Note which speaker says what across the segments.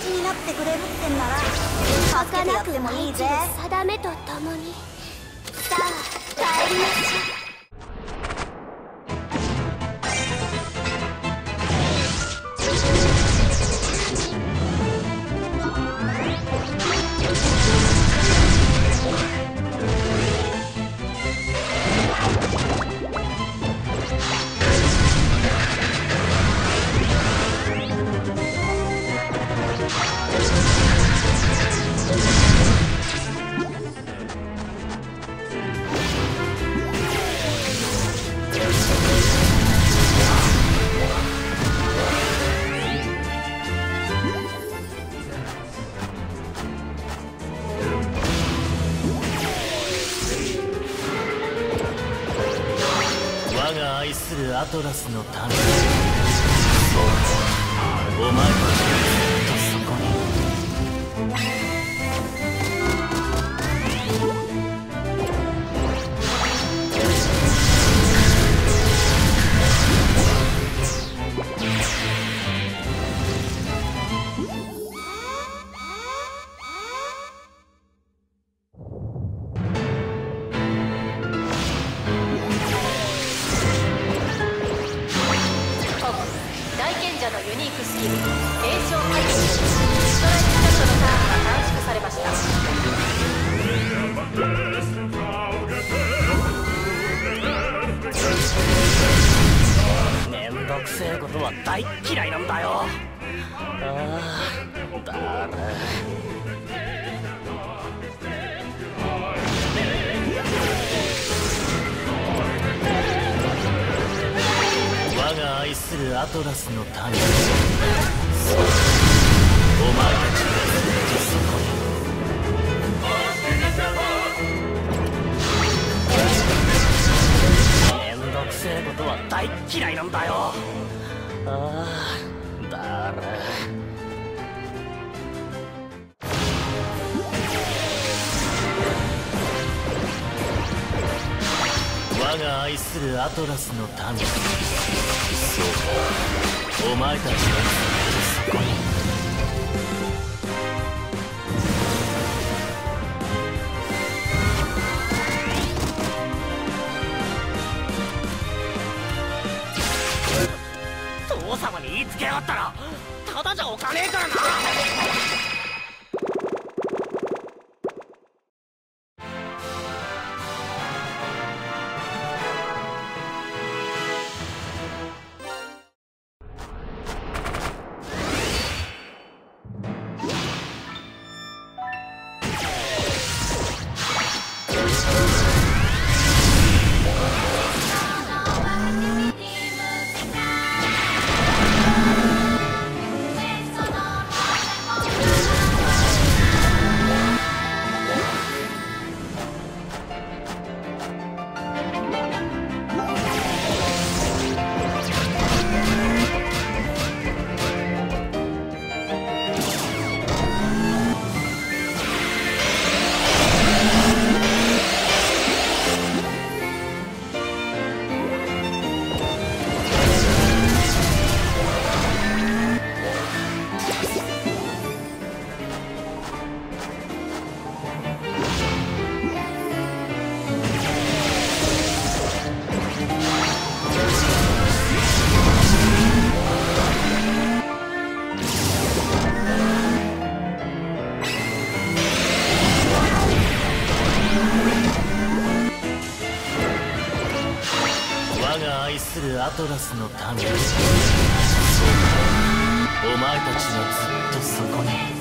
Speaker 1: ちになってくれるってんなら助けてやってもいいぜ。
Speaker 2: 定めとともにさあ帰りましょう。
Speaker 3: 我が愛するアトラスのために、そうお前たちがずっとそこに。
Speaker 4: 大賢者のユニークスキル継承解除。ストライクショットのターンが短縮されました。
Speaker 3: めんどくせえことは大っ嫌いなんだよ。ああ、だる。我が愛するアトラスのために、そうお前たちがずっとそこに。めんどくせえことは大っ嫌いなんだよ。ああ、だる。我が愛するアトラスのために、そうお前たちがずっとそこに。父様に言いつけやがったらただじゃおかねえからな。我が愛するアトラスのために、そうお前たちはずっとそこに。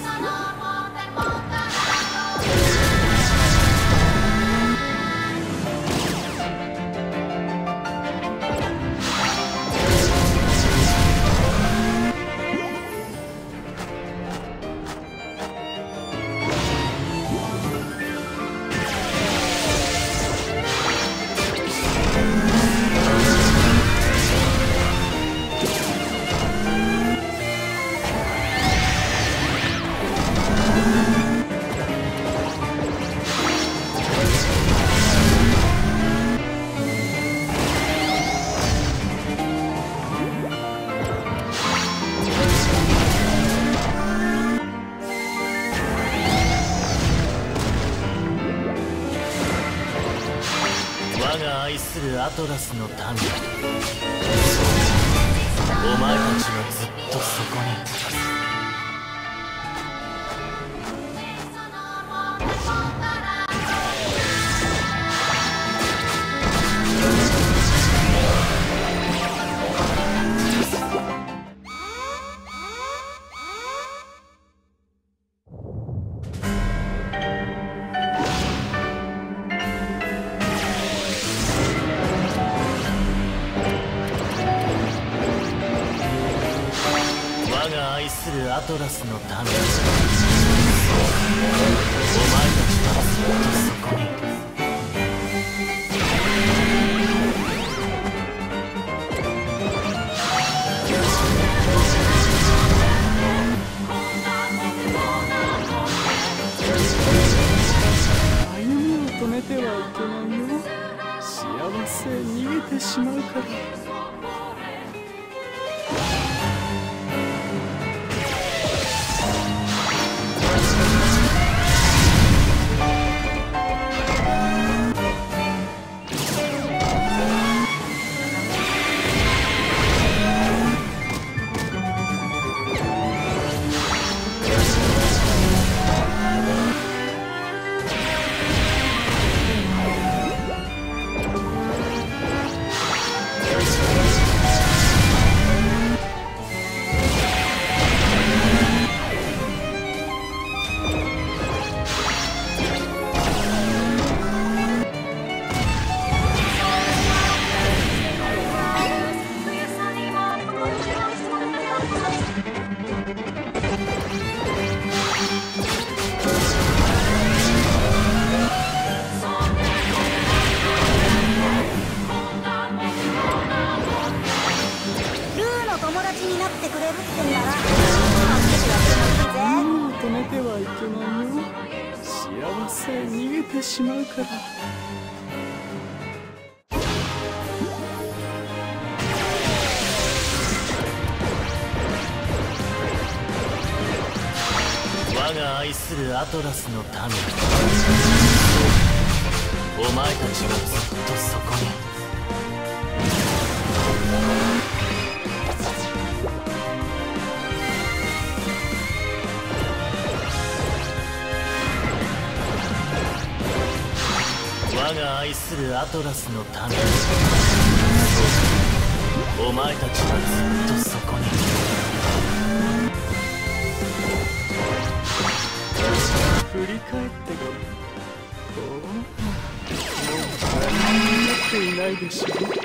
Speaker 3: が愛するアトラスの民、お前たちはずっとそこに。我が愛するアトラスの民、お前たちはずっとそこに。
Speaker 5: 歩みを止めてはいけないよ。幸せ逃げてしまうから。止めてはいけないよ。幸せ逃げてしまうから。
Speaker 3: 我が愛するアトラスの民、お前たちはずっとそこに。我が愛するアトラスの民、お前たちはずっとそこに。
Speaker 5: 振り返ってごらん。もう何も持っていないでしょ。